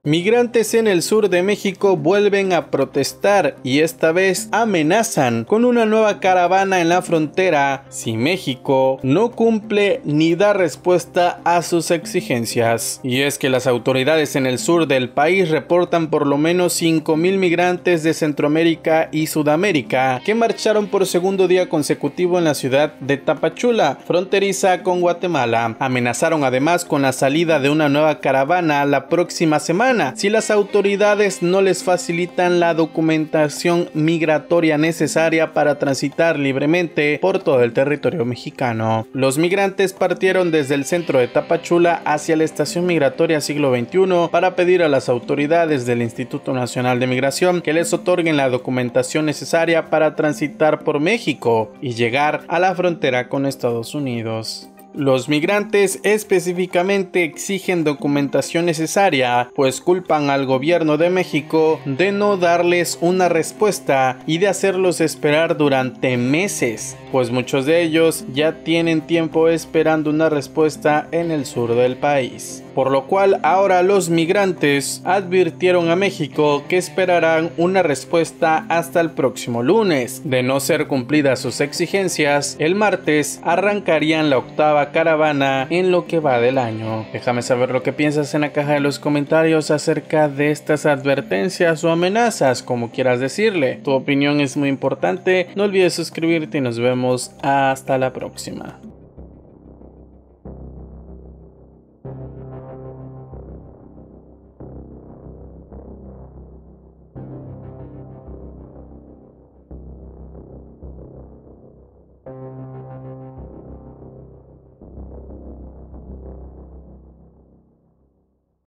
Migrantes en el sur de México vuelven a protestar y esta vez amenazan con una nueva caravana en la frontera si México no cumple ni da respuesta a sus exigencias. Y es que las autoridades en el sur del país reportan por lo menos 5,000 migrantes de Centroamérica y Sudamérica que marcharon por segundo día consecutivo en la ciudad de Tapachula, fronteriza con Guatemala. Amenazaron además con la salida de una nueva caravana la próxima semana si las autoridades no les facilitan la documentación migratoria necesaria para transitar libremente por todo el territorio mexicano. Los migrantes partieron desde el centro de Tapachula hacia la estación migratoria Siglo XXI para pedir a las autoridades del Instituto Nacional de Migración que les otorguen la documentación necesaria para transitar por México y llegar a la frontera con Estados Unidos. Los migrantes específicamente exigen documentación necesaria, pues culpan al gobierno de México de no darles una respuesta y de hacerlos esperar durante meses, pues muchos de ellos ya tienen tiempo esperando una respuesta en el sur del país. Por lo cual ahora los migrantes advirtieron a México que esperarán una respuesta hasta el próximo lunes. De no ser cumplidas sus exigencias, el martes arrancarían la octava caravana en lo que va del año. Déjame saber lo que piensas en la caja de los comentarios acerca de estas advertencias o amenazas, como quieras decirle. Tu opinión es muy importante. No olvides suscribirte y nos vemos hasta la próxima.